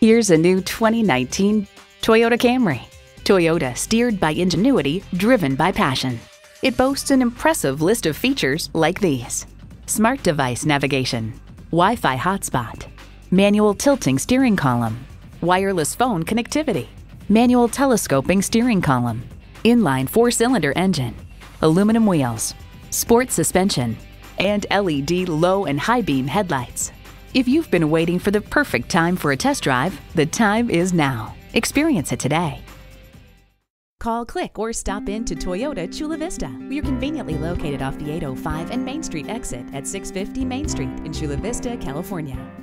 Here's a new 2019 Toyota Camry. Toyota, steered by ingenuity, driven by passion. It boasts an impressive list of features like these: smart device navigation, Wi-Fi hotspot, manual tilting steering column, wireless phone connectivity, manual telescoping steering column, inline 4-cylinder engine, aluminum wheels, sport suspension, and LED low and high beam headlights. If you've been waiting for the perfect time for a test drive, the time is now. Experience it today. Call, click, or stop in to Toyota Chula Vista. We are conveniently located off the 805 and Main Street exit at 650 Main Street in Chula Vista, California.